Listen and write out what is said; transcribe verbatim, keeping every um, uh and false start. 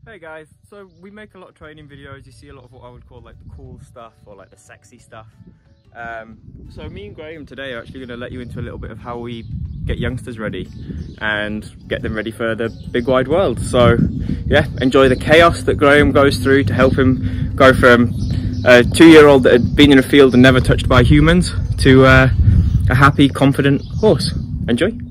Hey guys, so we make a lot of training videos. You see a lot of what I would call like the cool stuff or like the sexy stuff. Um, so me and Graham today are actually going to let you into a little bit of how we get youngsters ready and get them ready for the big wide world. So yeah, enjoy the chaos that Graham goes through to help him go from a two-year-old that had been in a field and never touched by humans to uh, a happy, confident horse. Enjoy.